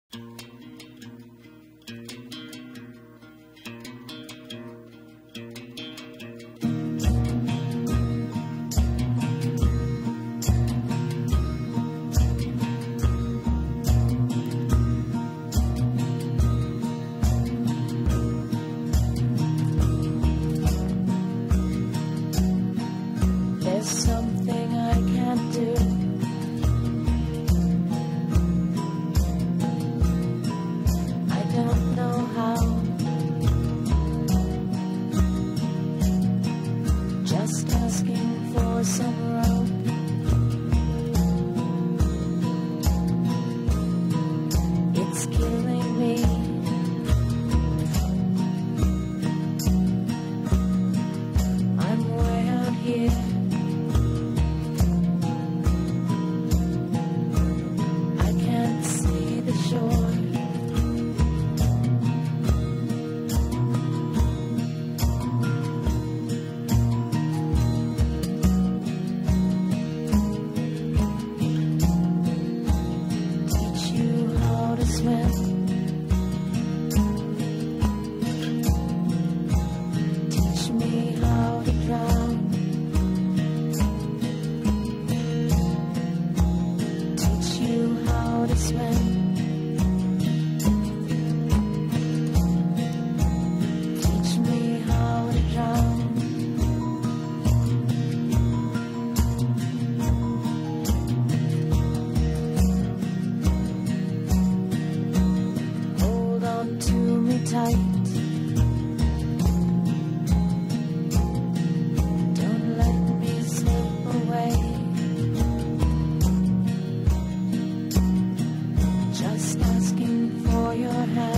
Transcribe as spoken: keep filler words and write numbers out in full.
There's something I can't do. I don't know how. Just asking for some rope. It's killing me. I'm way out here. Swim. Teach me how to drown. Teach you how to swim. Teach me how to drown. To me tight. Don't let me slip away. Just asking for your hand.